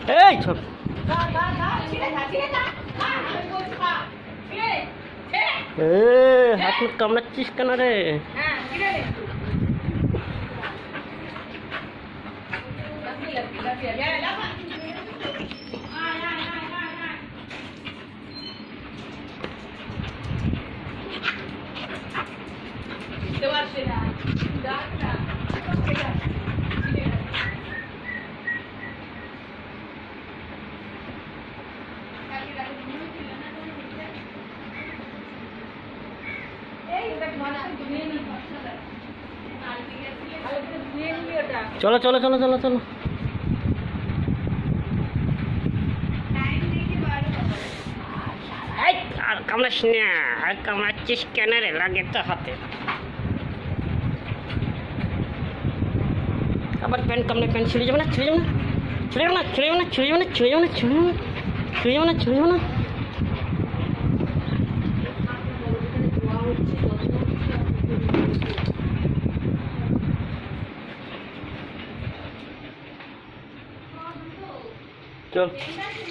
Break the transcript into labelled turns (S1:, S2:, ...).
S1: এই ছোট হাত মুখ কামড়াচ্ছিস কেন রে? চলো চলো চলো চলো চলো আর কামড়াস না, আর কামড়াচ্ছিস কেন রে? লাগে তো হাতে। আবার প্যান্ট কামড়ে প্যান্ট ছিঁড়ে যাবে না, ছিঁড়ে যাবে না, ছিঁড়ে যাবে না, ছিঁড়ে যাবে না, ছিঁড়ে যাবে না, ছিঁড়ে যাবে না, ছিঁড়ে যাবে না, ছিঁড়ে যাবে না, ছিঁড়ে যাবে না। চল।